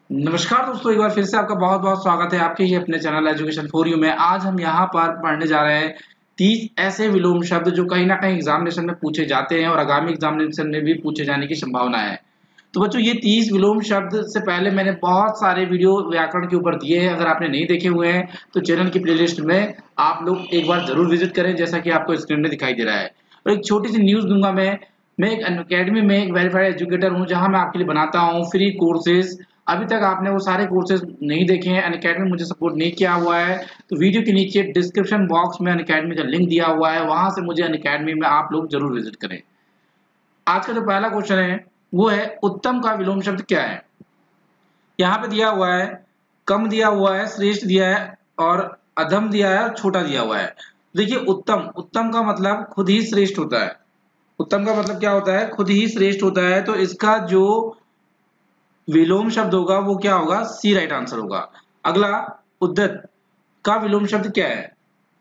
नमस्कार दोस्तों, एक बार फिर से आपका बहुत बहुत स्वागत है आपके ही अपने चैनल एजुकेशन फॉर यू में। आज हम यहाँ पर पढ़ने जा रहे हैं 30 ऐसे विलोम शब्द जो कहीं ना कहीं एग्जामिनेशन में पूछे जाते हैं और आगामी एग्जामिनेशन में भी पूछे जाने की संभावना है। तो बच्चों, ये 30 विलोम शब्द से पहले मैंने बहुत सारे वीडियो व्याकरण के ऊपर दिए हैं। अगर आपने नहीं देखे हुए हैं तो चैनल की प्लेलिस्ट में आप लोग एक बार जरूर विजिट करें, जैसा कि आपको स्क्रीन में दिखाई दे रहा है। और एक छोटी सी न्यूज दूंगा मैं एक अकेडमी में एक वेरीफाइड एजुकेटर हूँ, जहाँ मैं आपके लिए बनाता हूँ फ्री कोर्सेज। अभी तक आपने वो सारे कोर्सेज नहीं देखे हैं, अनअकैडमी मुझे सपोर्ट नहीं किया हुआ है, तो वीडियो के नीचे डिस्क्रिप्शन बॉक्स में अनअकैडमी का लिंक दिया हुआ है, वहां से मुझे अनअकैडमी में आप लोग जरूर विजिट करें। आज का जो पहला क्वेश्चन है वो है उत्तम का विलोम शब्द क्या है। यहाँ पे दिया हुआ है कम, दिया हुआ है श्रेष्ठ, दिया है और अधम दिया है और छोटा दिया हुआ है। देखिए, उत्तम उत्तम का मतलब खुद ही श्रेष्ठ होता है। उत्तम का मतलब क्या होता है? खुद ही श्रेष्ठ होता है। तो इसका जो विलोम शब्द होगा वो क्या होगा? सी राइट आंसर होगा। अगला, उद्धत का विलोम शब्द क्या है?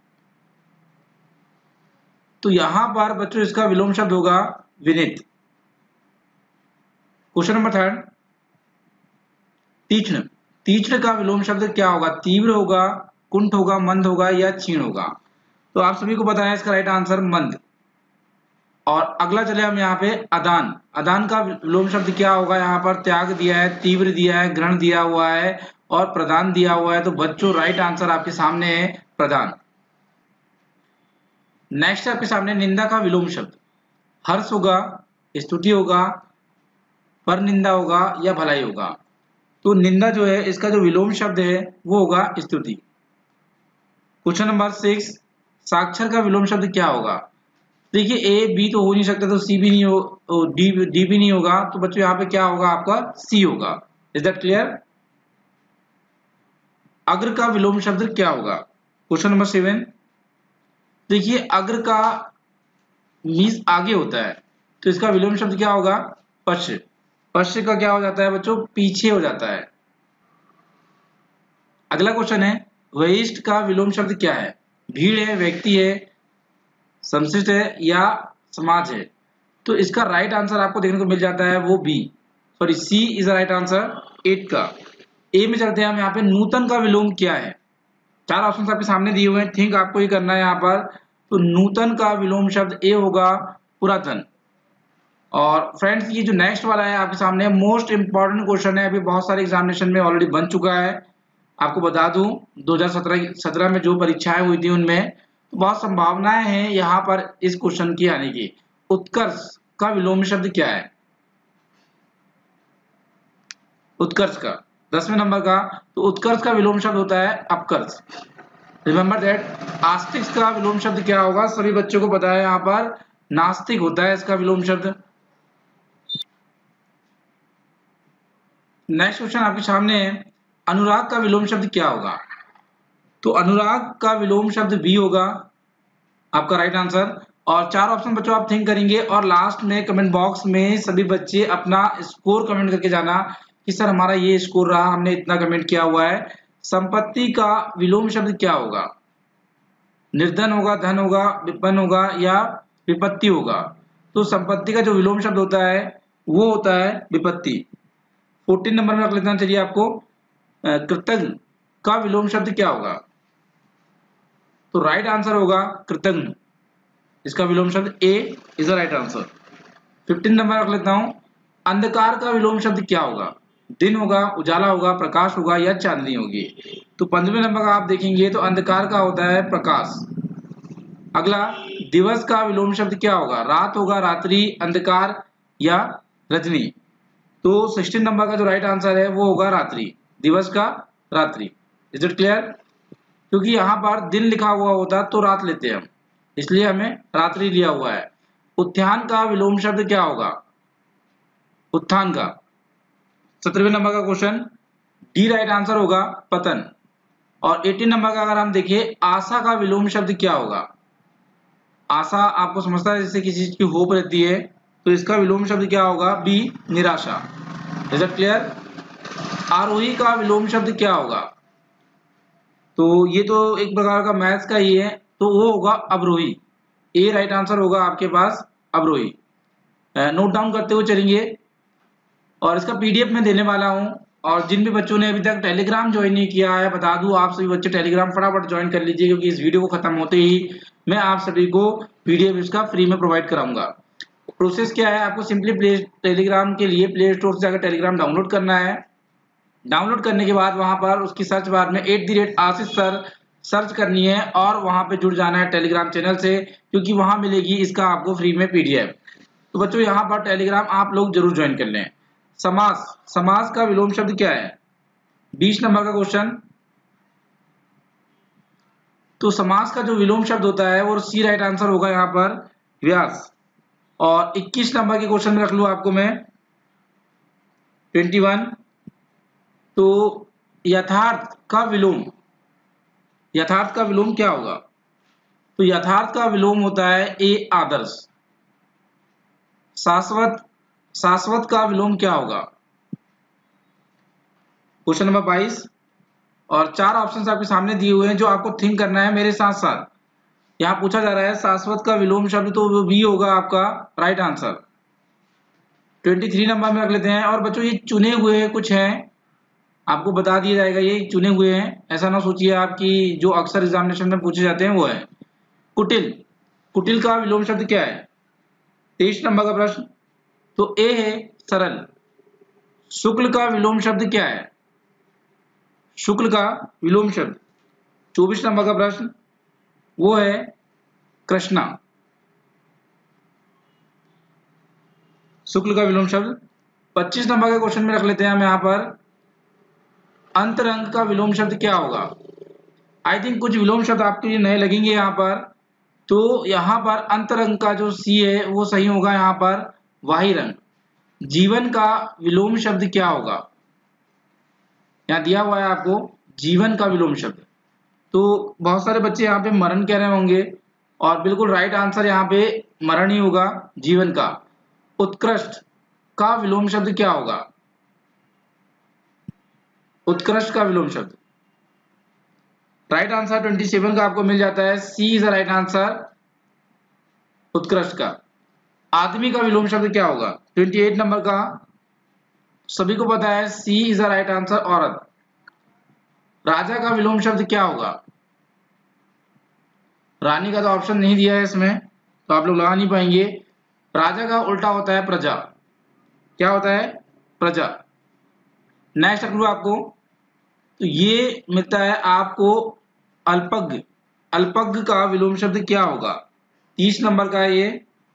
तो यहां पर बच्चों इसका विलोम शब्द होगा विनीत। क्वेश्चन नंबर थर्ड, तीक्ष्ण। तीक्ष्ण का विलोम शब्द क्या होगा? तीव्र होगा, कुंठ होगा, मंद होगा या क्षीण होगा? तो आप सभी को पता है इसका राइट आंसर मंद। और अगला चले हम यहाँ पे अदान। अदान का विलोम शब्द क्या होगा? यहाँ पर त्याग दिया है, तीव्र दिया है, ग्रहण दिया हुआ है और प्रदान दिया हुआ है। तो बच्चों राइट आंसर आपके सामने है प्रदान। नेक्स्ट आपके सामने निंदा का विलोम शब्द। हर्ष होगा, स्तुति होगा, पर निंदा होगा या भलाई होगा? तो निंदा जो है इसका जो विलोम शब्द है वो होगा स्तुति। क्वेश्चन नंबर 6, साक्षर का विलोम शब्द क्या होगा? देखिए, ए बी तो हो नहीं सकता, तो सी भी नहीं हो, डी भी नहीं होगा। तो बच्चों यहाँ पे क्या होगा? आपका सी होगा। Is that clear? अग्र का विलोम शब्द क्या होगा? क्वेश्चन नंबर 7, देखिए अग्र का मीन्स आगे होता है, तो इसका विलोम शब्द क्या होगा? पश्च। पश्च का क्या हो जाता है बच्चों? पीछे हो जाता है। अगला क्वेश्चन है वरिष्ठ का विलोम शब्द क्या है? भीड़ है, व्यक्ति है, संशिष्ट है या समाज है? तो इसका राइट आंसर आपको देखने को मिल जाता है वो B, sorry C is right answer 8 का। ए में चलते हैं हम। यहाँ पे नूतन का विलोम क्या है? चार ऑप्शन आपके सामने दिए हुए हैं, थिंक आपको ही करना है यहाँ पर। तो नूतन का विलोम शब्द ए होगा पुरातन। और फ्रेंड्स, ये जो नेक्स्ट वाला है आपके सामने मोस्ट इंपॉर्टेंट क्वेश्चन है, अभी बहुत सारे एग्जामिनेशन में ऑलरेडी बन चुका है। आपको बता दूं 2017 में जो परीक्षाएं हुई थी उनमें तो बहुत संभावनाएं हैं यहाँ पर इस क्वेश्चन की आने की। उत्कर्ष का विलोम शब्द क्या है? उत्कर्ष का 10वें नंबर का, तो उत्कर्ष का विलोम शब्द होता है अपकर्ष। Remember that. आस्तिक का विलोम शब्द क्या होगा? सभी बच्चों को पता है यहाँ पर नास्तिक होता है इसका विलोम शब्द। नेक्स्ट क्वेश्चन आपके सामने है अनुराग का विलोम शब्द क्या होगा? तो अनुराग का विलोम शब्द बी होगा आपका राइट आंसर। और चार ऑप्शन बच्चों आप थिंक करेंगे और लास्ट में कमेंट बॉक्स में सभी बच्चे अपना स्कोर कमेंट करके जाना कि सर हमारा ये स्कोर रहा, हमने इतना कमेंट किया हुआ है। संपत्ति का विलोम शब्द क्या होगा? निर्धन होगा, धन होगा, विपन्न होगा या विपत्ति होगा? तो संपत्ति का जो विलोम शब्द होता है वो होता है विपत्ति। 14 नंबर में रख लेना चाहिए आपको। कृतज्ञ का विलोम शब्द क्या होगा? तो राइट आंसर होगा कृतज्ञ। इसका विलोम शब्द A is the right answer. 15 नंबर रख लेता हूं। अंधकार का विलोम शब्द क्या होगा? दिन होगा, उजाला होगा, प्रकाश होगा या चांदनी होगी? तो 15वें नंबर का आप देखेंगे तो अंधकार का होता है प्रकाश। अगला, दिवस का विलोम शब्द क्या होगा? रात होगा, रात्रि, अंधकार या रजनी? तो 16 नंबर का जो राइट आंसर है वो होगा रात्रि। दिवस का रात्रि। Is it clear? क्योंकि यहाँ पर दिन लिखा हुआ होता तो रात लेते हैं हम, इसलिए हमें रात्रि लिया हुआ है। उत्थान का विलोम शब्द क्या होगा? उत्थान का 17वें नंबर का क्वेश्चन, डी राइट आंसर होगा पतन। और 18 नंबर का अगर हम देखिए आशा का विलोम शब्द क्या होगा? आशा आपको समझता है जैसे किसी चीज की होप रहती है, तो इसका विलोम शब्द क्या होगा? बी निराशा। Is it clear? आरोही का विलोम शब्द क्या होगा? तो ये तो एक प्रकार का मैथ्स का ही है, तो वो होगा अवरोही। ए राइट आंसर होगा आपके पास अवरोही। नोट डाउन करते हुए चलेंगे और इसका पीडीएफ में देने वाला हूं और जिन भी बच्चों ने अभी तक टेलीग्राम ज्वाइन नहीं किया है, बता दूं आप सभी बच्चे टेलीग्राम फटाफट ज्वाइन कर लीजिए, क्योंकि इस वीडियो को खत्म होते ही मैं आप सभी को पीडीएफ इसका फ्री में प्रोवाइड कराऊंगा। प्रोसेस क्या है, आपको सिंपली टेलीग्राम के लिए प्ले स्टोर से जाकर टेलीग्राम डाउनलोड करना है। डाउनलोड करने के बाद वहां पर उसकी सर्च बार में @आशीष सर सर्च करनी है और वहां पे जुड़ जाना है टेलीग्राम चैनल से, क्योंकि वहां मिलेगी इसका आपको फ्री में पीडीएफ। तो बच्चों यहाँ पर टेलीग्राम आप लोग जरूर ज्वाइन कर लें। समास, समास का विलोम शब्द क्या है? 20 नंबर का क्वेश्चन। तो समास का जो विलोम शब्द होता है वो सी राइट आंसर होगा यहाँ पर, व्यास। और 21 नंबर के क्वेश्चन में रख लूँ आपको मैं 21। तो यथार्थ का विलोम, यथार्थ का विलोम क्या होगा? तो यथार्थ का विलोम होता है ए आदर्श। शाश्वत, शाश्वत का विलोम क्या होगा? Question number 22। और 4 ऑप्शन आपके सामने दिए हुए हैं जो आपको थिंक करना है मेरे साथ साथ। यहाँ पूछा जा रहा है शाश्वत का विलोम शब्द, तो वो बी होगा आपका राइट आंसर। 23 नंबर में रख लेते हैं। और बच्चों ये चुने हुए कुछ हैं, आपको बता दिया जाएगा ये चुने हुए हैं, ऐसा ना सोचिए आपकी जो अक्सर एग्जामिनेशन में पूछे जाते हैं वो है। कुटिल, कुटिल का विलोम शब्द क्या है? 23 नंबर का प्रश्न। तो ए है सरल। शुक्ल का विलोम शब्द क्या है? शुक्ल का विलोम शब्द 24 नंबर का प्रश्न, वो है कृष्णा। शुक्ल का विलोम शब्द। 25 नंबर के क्वेश्चन में रख लेते हैं हम यहाँ पर, अंतरंग का विलोम शब्द क्या होगा? आई थिंक कुछ विलोम शब्द आपके लिए नए लगेंगे यहाँ पर। तो यहाँ पर अंतरंग का जो सी है वो सही होगा यहाँ पर वाही रंग। जीवन का विलोम शब्द क्या होगा? यहाँ दिया हुआ है आपको जीवन का विलोम शब्द। तो बहुत सारे बच्चे यहाँ पे मरण कह रहे होंगे, और बिल्कुल राइट आंसर यहाँ पे मरण ही होगा जीवन का। उत्कृष्ट का विलोम शब्द क्या होगा? उत्कृष्ट का विलोम शब्द राइट आंसर 27 का आपको मिल जाता है, C is the right answer उत्कृष्ट का। आदमी का विलोम शब्द क्या होगा? 28 नंबर का सभी को पता है, C is the right answer औरत। राजा का विलोम शब्द क्या होगा? रानी का तो ऑप्शन नहीं दिया है इसमें, तो आप लोग लगा नहीं पाएंगे। राजा का उल्टा होता है प्रजा। क्या होता है? प्रजा। नेक्स्ट रख लूँ आपको, तो ये मिलता है आपको अल्पज्ञ। अल्पज्ञ का विलोम शब्द क्या होगा? 30 नंबर का ये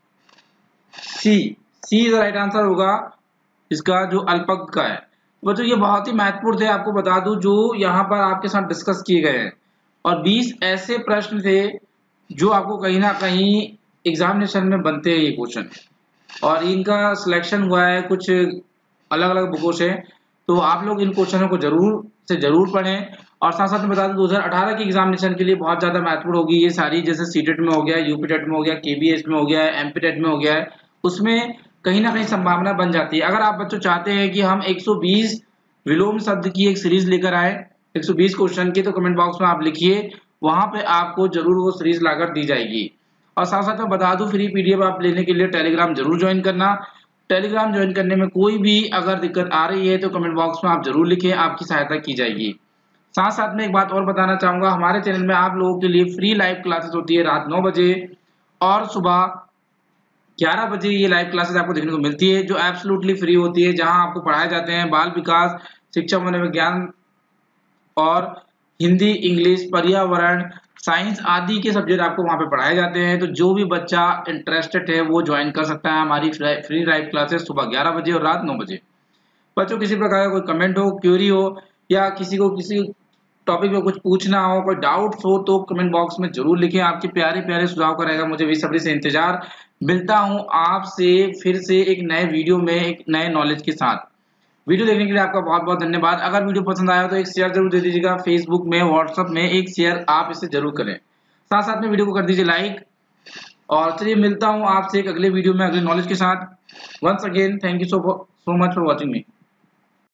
C, C is the right answer होगा इसका जो अल्पज्ञ का है। बच्चों ये बहुत ही महत्वपूर्ण थे, आपको बता दूं, जो यहाँ पर आपके साथ डिस्कस किए गए हैं। और 20 ऐसे प्रश्न थे जो आपको कहीं ना कहीं एग्जामिनेशन में बनते हैं ये क्वेश्चन, और इनका सिलेक्शन हुआ है कुछ अलग अलग बुकों से। तो आप लोग इन क्वेश्चनों को जरूर पढ़ें। और साथ साथ में बता दूं 2018 की एग्जामिनेशन के लिए बहुत ज्यादा महत्वपूर्ण होगी ये सारी, जैसे सीटेट में हो गया, यूपी टेट में हो गया, केबीएस में हो गया, एमपी टेट में हो गया है, उसमें कहीं ना कहीं संभावना बन जाती है। अगर आप बच्चों चाहते हैं कि हम 120 विलोम शब्द की एक सीरीज लेकर आए 120 क्वेश्चन की, तो कमेंट बॉक्स में आप लिखिए, वहां पे आपको जरूर वो सीरीज लाकर दी जाएगी। और साथ साथ में बता दूं फ्री पीडीएफ आप लेने के लिए टेलीग्राम जरूर ज्वाइन करना। टेलीग्राम ज्वाइन करने में कोई भी अगर दिक्कत आ रही है तो कमेंट बॉक्स में आप जरूर लिखें, आपकी सहायता की जाएगी। साथ साथ में एक बात और बताना चाहूंगा, हमारे चैनल में आप लोगों के लिए फ्री लाइव क्लासेस होती है रात 9 बजे और सुबह 11 बजे। ये लाइव क्लासेस आपको देखने को मिलती है जो एब्सोल्युटली फ्री होती है, जहां आपको पढ़ाए जाते हैं बाल विकास, शिक्षा मनोविज्ञान और हिंदी, इंग्लिश, पर्यावरण, साइंस आदि के सब्जेक्ट आपको वहां पे पढ़ाए जाते हैं। तो जो भी बच्चा इंटरेस्टेड है वो ज्वाइन कर सकता है हमारी फ्री लाइव क्लासेस सुबह 11 बजे और रात 9 बजे। बच्चों किसी प्रकार का कोई कमेंट हो, क्वेरी हो, या किसी को किसी टॉपिक में कुछ पूछना हो, कोई डाउट्स हो, तो कमेंट बॉक्स में जरूर लिखें। आपके प्यारे प्यारे सुझाव का रहेगा मुझे बेसब्री से इंतजार। मिलता हूं आपसे फिर से एक नए वीडियो में एक नए नॉलेज के साथ। वीडियो देखने के लिए आपका बहुत बहुत धन्यवाद। अगर वीडियो पसंद आया तो एक शेयर जरूर दे दीजिएगा, फेसबुक में, व्हाट्सएप में एक शेयर आप इसे जरूर करें। साथ साथ में वीडियो को कर दीजिए लाइक। और चलिए मिलता हूं आपसे एक अगले वीडियो में अगले नॉलेज के साथ। Once again thank you so much for watching me.